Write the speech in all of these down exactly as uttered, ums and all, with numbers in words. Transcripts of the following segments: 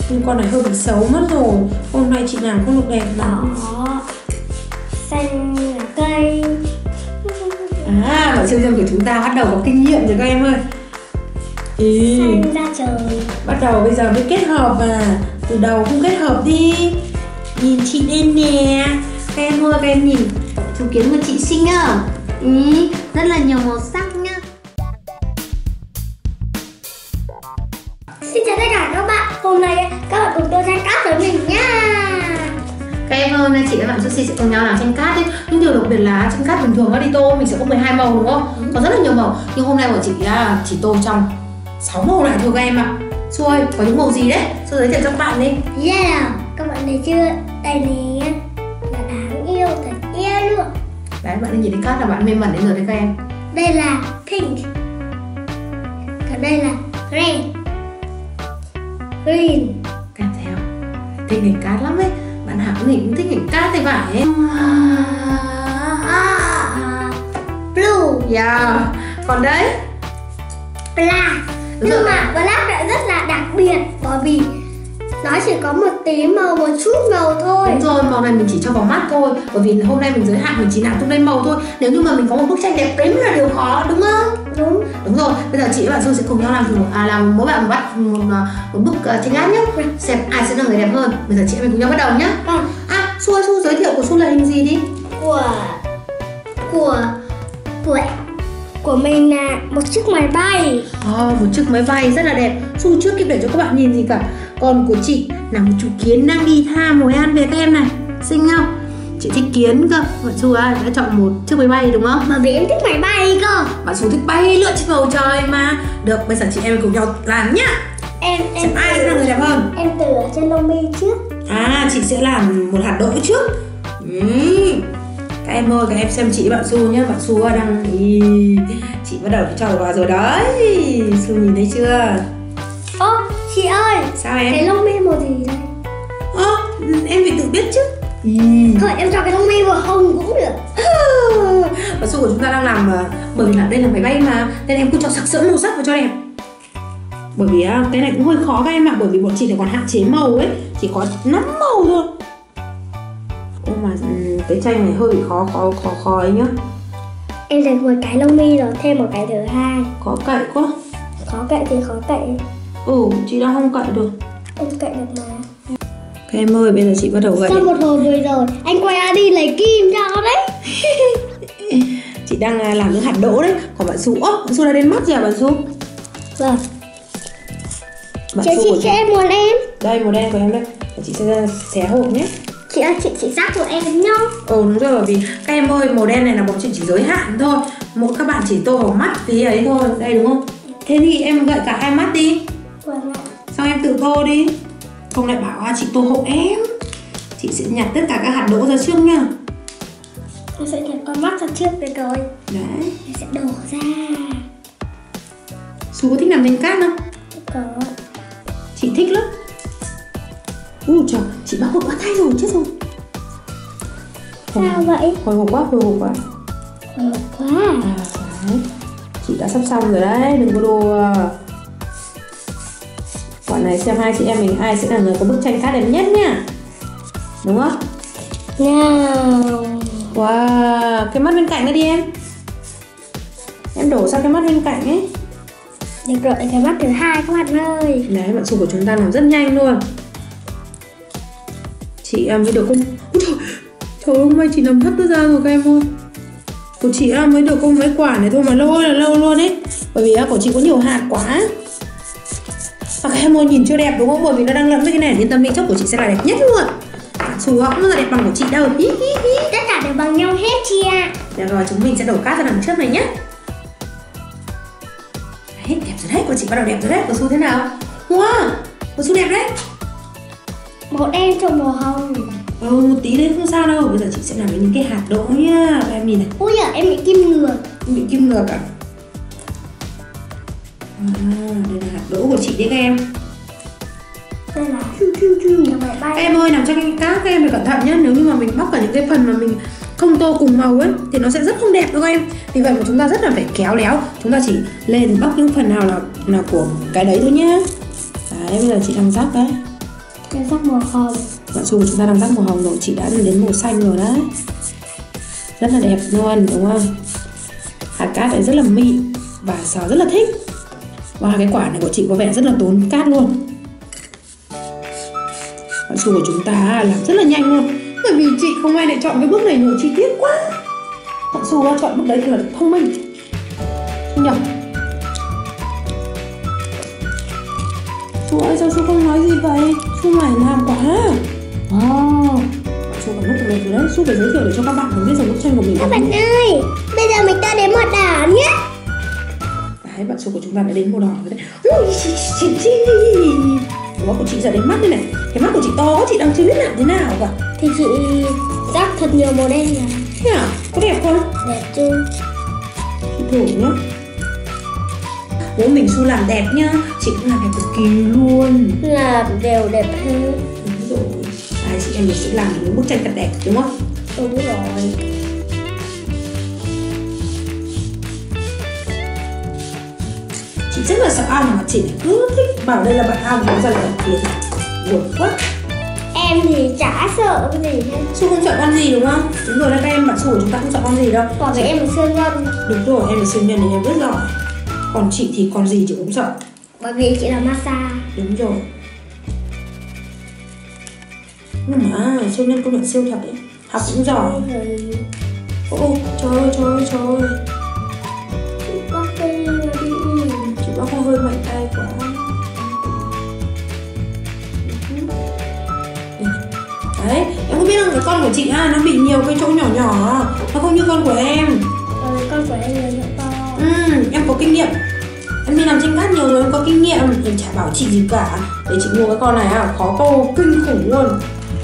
Nhưng con này hơi bị xấu mất rồi. Hôm nay chị làm không được đẹp lắm. Đó. Xanh là cây. À, bảo siêu nhân của chúng ta bắt đầu có kinh nghiệm rồi các em ơi. Ý. Xanh ra trời. Bắt đầu bây giờ mới kết hợp mà. Từ đầu không kết hợp đi. Nhìn chị lên nè. Các em ơi, các em nhìn chú kiến của chị xinh không? Ý, rất là nhiều màu sắc nhá. Xin chào tất cả các bạn. Hôm nay các bạn cùng tôi tranh cát với mình nha. Các em ơi, hôm nay chị và bạn Sushi sẽ cùng nhau làm tranh cát ấy. Nhưng điều đặc biệt là tranh cát bình thường ở đi tô mình sẽ có mười hai màu đúng không? Ừ. Có rất là nhiều màu. Nhưng hôm nay của chị là chỉ tô trong sáu màu lại thôi các em ạ. Su ơi, có những màu gì đấy? Su giới thiệu cho các bạn đi. Yeah, các bạn thấy chưa? Đây nè, là đáng yêu, thật yêu luôn. Đấy, bạn nhìn thấy cát là bạn mê mẩn đến rồi đấy các em. Đây là pink. Còn đây là red. Green. Kèm theo thích hình cát lắm ấy. Bạn Hảo thì cũng thích hình cát thì phải ấy. Blue. Yeah. Còn đấy Black. Đúng Nhưng rồi. mà black lại rất là đặc biệt bởi vì nó chỉ có một tí màu, một chút màu thôi. Đúng rồi, màu này mình chỉ cho vào mắt thôi. Bởi vì hôm nay mình giới hạn mình chỉ làm tung lên màu thôi. Nếu như mà mình có một bức tranh đẹp đấy mới là điều khó, đúng không? Đúng. Đúng rồi, bây giờ chị và bạn Su sẽ cùng nhau làm thử à, làm mỗi bạn một bắt một, một bức uh, tranh cát nhé. Xem ai sẽ là người đẹp hơn. Bây giờ chị em mình cùng nhau bắt đầu nhé. Vâng. À, Su ơi, Su giới thiệu của Su là hình gì đi? Của của của của mình là một chiếc máy bay. Oh, một chiếc máy bay rất là đẹp. Su trước kịp để cho các bạn nhìn gì cả. Còn của chị là một chú kiến đang đi tha mồi ăn về các em này. Xinh không? Chị thích kiến cơ. Bạn Su đã chọn một chiếc máy bay đúng không? Bởi vì em thích máy bay cơ. Bạn Su thích bay lượn trên bầu trời mà. Được, bây giờ chị em cùng nhau làm nhá. Em em Xem ai sẽ là người đẹp hơn. Em từ ở trên lông mi trước. À, chị sẽ làm một hạt đỗ trước. uhm. Các em ơi, các em xem chị bạn Su nhá. Bạn Su đang ý... Chị bắt đầu cho vào rồi đấy. Su nhìn thấy chưa? Ô, chị ơi. Sao em? Cái lông mi màu gì đây? Ơ, em phải tự biết chứ. Ý. Thôi em cho cái lông mi màu hồng cũng được. Bạn Su của chúng ta đang làm bởi vì là đây là máy bay mà, nên em cứ cho sặc sỡ màu sắc vào cho đẹp. Bởi vì cái này cũng hơi khó các em ạ, bởi vì bọn chị thì còn hạn chế màu ấy, chỉ có năm màu thôi. Ô mà cái tranh này hơi bị khó khó khó khó ấy nhá. Em lấy một cái lông mi rồi thêm một cái thứ hai. Khó cậy quá. Khó cậy thì khó cậy. Ừ, chị đang không cậy được. Em cậy được mà. Các em ơi, bây giờ chị bắt đầu gậy. Sau một hồi vừa rồi, anh quay ra đi lấy kim cho đấy. Chị đang làm những hạt đỗ đấy. Còn bạn Su, ố, bạn Su đã đến mắt chưa bạn Su? Vâng. Bạn Chị, chị cho em một em. Đây, màu đen của em đây. Và chị sẽ xé hộp nhé. Chị ơi, chị chỉ rắc của em nhá. Ừ đúng rồi, bởi vì các em ơi, màu đen này là bọn chị chỉ giới hạn thôi. Mỗi các bạn chỉ tô vào mắt tí ấy thôi. Đây đúng không? Thế thì em gậy cả hai mắt đi. Vâng ạ. Xong em tự tô đi. Không lại bảo à, chị tô hộ em. Chị sẽ nhặt tất cả các hạt đỗ ra trước nha. Em sẽ nhặt con mắt ra trước đây rồi. Đấy. Em sẽ đổ ra. Su có thích làm tranh cát không? Có. Chị thích lắm. Ui trời, chị bắt hộp quá thay rồi, chết rồi. Sao vậy? Hồi hộp quá, hồi hộp quá. Hồi hộp quá. À, đấy. Chị đã sắp xong rồi đấy, đừng có đùa. Quả này xem hai chị em mình ai sẽ là người có bức tranh cát đẹp nhất nha. Đúng không? Nào. Wow, cái mắt bên cạnh nữa đi em. Em đổ sang cái mắt bên cạnh ấy. Được rồi, cái mắt thứ hai các bạn ơi. Đấy, bạn Su của chúng ta làm rất nhanh luôn. Chị mới được không? Ôi trời, trời ơi, hôm nay chị làm thất nó ra rồi các em ơi. Của chị mới được có mấy quả này thôi mà lâu là lâu luôn ấy. Bởi vì của chị có nhiều hạt quá. Và các em ơi, nhìn chưa đẹp đúng không? Bởi vì nó đang lẫn với cái này, yên tâm đi, chốc của chị sẽ là đẹp nhất luôn. Su không bao giờ đẹp bằng của chị đâu. Hi, hi, hi. Tất cả đều bằng nhau hết chị ạ. Được rồi, chúng mình sẽ đổ cát ra đằng trước này nhé. Đấy, đẹp rồi đấy, của chị bắt đầu đẹp rồi đấy. Của Su thế nào? Wow, của Su đẹp đấy. Màu đen trộn màu hồng. Ừ, một tí đấy không sao đâu. Bây giờ chị sẽ làm với những cái hạt đỗ nhá. Các em nhìn này. Ui giời, em bị kim ngược. Bị kim ngược à? À, đây là hạt đỗ của chị đấy các em. Đây là chu chu chu nhà máy bay. Các em ơi, làm cho cái cát các em phải cẩn thận nhé. Nếu như mà mình bóc cả những cái phần mà mình không tô cùng màu ấy thì nó sẽ rất không đẹp đâu các em. Vì vậy mà chúng ta rất là phải khéo léo. Chúng ta chỉ lên bóc những phần nào là, là của cái đấy thôi nhé. Đấy, bây giờ chị đang rắc đấy. Em sắc màu hồng. Bạn Su của chúng ta đang rắc màu hồng rồi, chị đã đến màu xanh rồi đấy. Rất là đẹp luôn, đúng không? Hạt cát này rất là mịn và Sào rất là thích. Và cái quả này của chị có vẻ rất là tốn cát luôn. Bạn Su của chúng ta làm rất là nhanh luôn, bởi vì chị không may lại chọn cái bước này nhiều chi tiết quá. Bạn Su đã chọn bước đấy thì là thông minh, không nhỉ? Su ơi, sao Su không nói gì vậy? Su mải làm quá. Wow, bạn Su còn nút được rồi đấy. Su phải giới thiệu để cho các bạn biết dòng bức tranh của mình. Các bạn ơi, bây giờ mình ta đến một đảo nhé. Đấy, bạn Su của chúng ta đã đến màu đỏ rồi đấy. Ui, chị, chị, chị. Ủa, của chị giờ đến mắt đây này. Cái mắt của chị to quá, chị đang chưa biết làm thế nào cả. Thì chị rắc thật nhiều màu đen này. Thế à? Có đẹp không? Đẹp chưa? Chị thử nhá. Bố mình Su làm đẹp nhá, chị cũng làm đẹp cực kỳ luôn. Làm đều đẹp hơn. Đúng rồi. Đấy, chị em mình sẽ làm những bức tranh thật đẹp, đúng không? Đúng rồi. Chị rất là sợ ăn mà chị cứ thích bảo đây là bạn ăn nó ra là tập thiệt. Buồn quá. Em thì chả sợ cái gì hết. Su không sợ con gì đúng không? Đúng rồi, các em bạn Su của chúng ta không sợ con gì đâu. Còn với em là siêu nhân. Đúng rồi, em là siêu nhân nên em rất giỏi. Còn chị thì con gì chị cũng sợ. Bởi vì chị là massage. Đúng rồi. Nhưng mà siêu nhân công nhận siêu thật đấy. Học cũng giỏi. Ô, trời ơi, trời ơi, trời ơi. Chị bác tay đi. Chị bác không hơi mạnh tay quá. Đấy, em có biết không, cái con của chị à, nó bị nhiều cái chỗ nhỏ nhỏ. Nó không như con của em. Ờ, con của em là nhỏ to. Ừ, em có kinh nghiệm. Em đi làm tranh cát nhiều rồi, em có kinh nghiệm. Em chả bảo chị gì cả. Để chị mua cái con này à, khó câu kinh khủng luôn.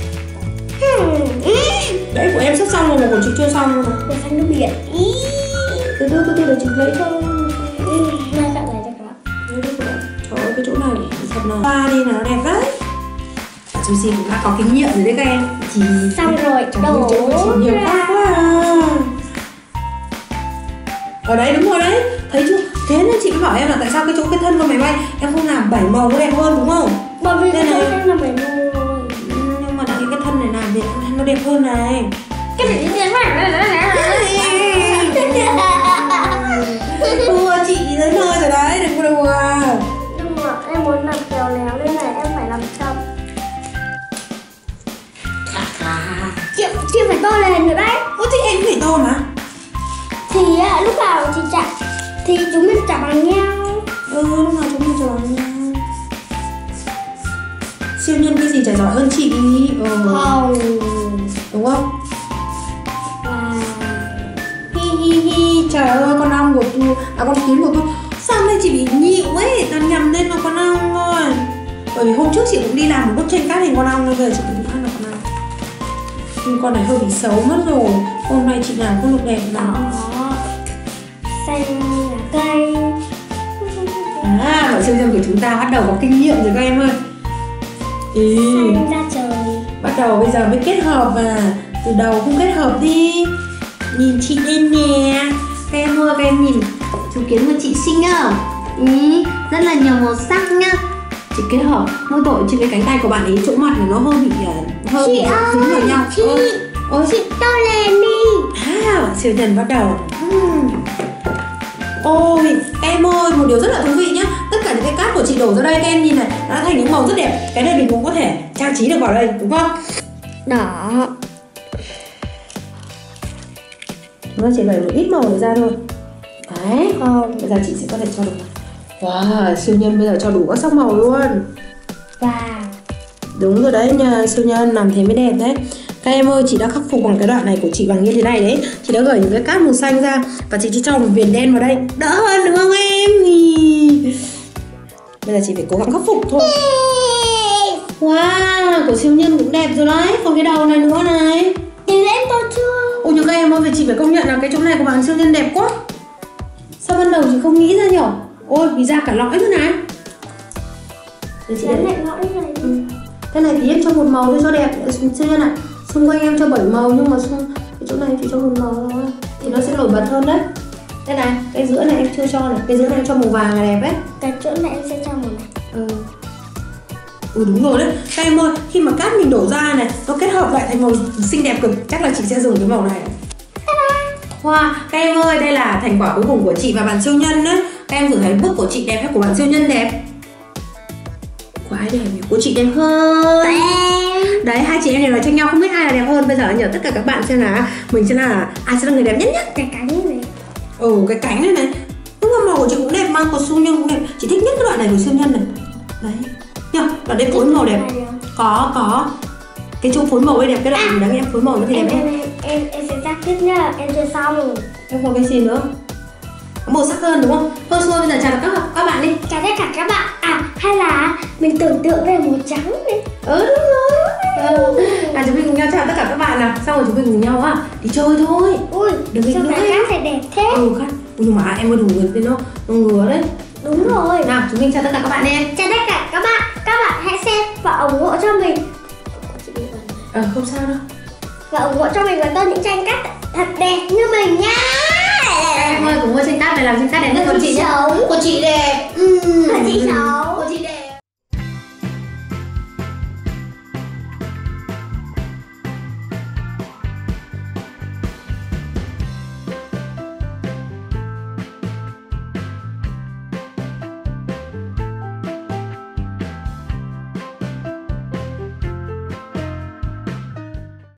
Đấy, của em sắp xong rồi mà của chị chưa xong rồi. Của xanh nước biển. Từ từ, từ từ để chị lấy cho. Này bạn này cho các bạn. Trời ơi, cái chỗ này thật là hoa đi là nó đẹp đấy. Sushi cũng đã có kinh nghiệm rồi đấy các em. Chỉ xong rồi, đổ chỗ nhiều quá quá. Ở đấy, đúng rồi đấy. Thấy chưa? Thế nên chị mới bảo em là tại sao cái chỗ cái thân con máy bay em không làm bảy màu nó đẹp hơn đúng không? Bởi vì đây cái này thân là bảy màu rồi. Nhưng mà cái thân này làm thì nó đẹp hơn này. Cái này như thế này. Ủa, chị đến nơi rồi đấy, đừng có đùa. Nhưng mà em muốn làm khéo léo nên là em phải làm xong. Chị, chị phải to lên rồi đấy. Ủa thì em phải to mà. Thì á, lúc nào chị chạm thì chúng mình chạm bằng nhau. Ừ, lúc nào chúng mình chạm bằng nhau. Siêu nhân cái gì chả giỏi hơn chị. Ừ. Không. Đúng không? Wow. Hi hi hi, trời ơi, con ong của tôi, à con kiến của tôi sao nay chị bị nhịu ấy, toàn nhầm lên là con ong thôi. Bởi vì hôm trước chị cũng đi làm một bức tranh cát hình con ong nên về chị cũng ăn là con ong. Nhưng con này hơi bị xấu mất rồi. Hôm nay chị làm không được đẹp lắm. Đó. Xanh là cây. À, bọn siêu nhân của chúng ta bắt đầu có kinh nghiệm rồi các em ơi. Ừ. Xanh ra trời. Bắt đầu bây giờ mới kết hợp mà. Từ đầu không kết hợp đi. Nhìn chị lên nè. Các em ơi, các em nhìn chú kiến của chị xinh không? Ý, rất là nhiều màu sắc nhá. Chị kết hợp mỗi tội trên cái cánh tay của bạn ấy, chỗ mặt này nó hơi bị hơi chị bị dính vào nhau. Chị, ôi, chị to lên đi. À, siêu nhân bắt đầu. uhm. Ôi, các em ơi, một điều rất là thú vị nhá. Tất cả những cái cát của chị đổ ra đây, các em nhìn này, nó đã thành những màu rất đẹp. Cái này mình cũng có thể trang trí được vào đây, đúng không? Đỏ. Chúng ta chỉ lấy một ít màu này ra thôi. Đấy, không, bây giờ chị sẽ có thể cho đủ. Wow, siêu nhân bây giờ cho đủ các sắc màu luôn. Wow. Đúng rồi đấy nha, siêu nhân làm thế mới đẹp đấy. Các em ơi, chị đã khắc phục bằng cái đoạn này của chị bằng như thế này đấy. Chị đã gửi những cái cát màu xanh ra và chị chỉ cho một viền đen vào đây. Đỡ hơn đúng không em? Bây giờ chị phải cố gắng khắc phục thôi. Wow, của siêu nhân cũng đẹp rồi đấy. Còn cái đầu này nữa này. Thì em to chưa? Ôi nhưng các em ơi, chị phải công nhận là cái chỗ này của bạn siêu nhân đẹp quá. Sao ban đầu chị không nghĩ ra nhỉ? Ôi, vì ra cả lõi nữa này. Để chị lại lõi này. Ừ. Cái này thì em cho một màu thôi cho đẹp. Siêu nhân ạ. Xung quanh em cho bảy màu nhưng mà xung cái chỗ này thì cho một màu thôi. Thì nó sẽ nổi bật hơn đấy. Đây này, cái giữa này em chưa cho này. Cái giữa này em cho màu vàng là đẹp đấy. Cái chỗ này em sẽ cho màu này. Ừ. Ừ đúng rồi đấy. Các em ơi, khi mà cát mình đổ ra này, nó kết hợp lại thành màu xinh đẹp cực, chắc là chị sẽ dùng cái màu này. Wow, các em ơi, đây là thành quả cuối cùng của chị và bạn siêu nhân đấy. Các em thử thấy bức của chị đẹp hay của bạn siêu nhân đẹp? Của ai đẹp nhỉ? Của chị đẹp hơn. Đấy, hai chị em đều là tranh nhau, không biết ai là đẹp hơn. Bây giờ nhờ tất cả các bạn xem là mình sẽ là ai sẽ là người đẹp nhất nhất. Cái cánh này. Ừ, cái cánh này này. Nhưng mà màu của chị cũng đẹp mà, của siêu nhân cũng đẹp. Chị thích nhất cái đoạn này của siêu nhân này. Đấy. Nhờ, đoạn đây phối màu đẹp. Có, có. Cái chỗ phối màu ấy đẹp, cái đoạn đấy em phối màu nó thì đẹp em, em, em, em sẽ cắt tiếp nhá, em chưa xong. Em còn cái gì nữa? Có màu sắc hơn đúng không? Thôi xua bây giờ chào các các bạn đi. Chào tất cả các bạn. À, hay là mình tưởng tượng về màu trắng đi. Ừ đúng rồi. Ừ. À chúng mình cùng nhau chào tất cả các bạn nào. Xong rồi chúng mình cùng nhau á đi chơi thôi. Ui, đừng nghịch sao nữa cái khác phải đẹp thế? Ừ khác. Nhưng mà em ơi đừng ngược lên nó, nó ngứa đấy. Đúng rồi. Nào chúng mình chào tất cả các bạn em. Chào tất cả các bạn. Các bạn hãy xem và ủng hộ cho mình. Ờ không sao đâu. Và ủng hộ cho mình và tôi những tranh cát thật đẹp như mình nhá. Em ơi cũng mua tranh cát này làm tranh cát đẹp nhất của chị nhá. Của chị đẹp. Ừ. Của chị xấu. Của chị đẹp.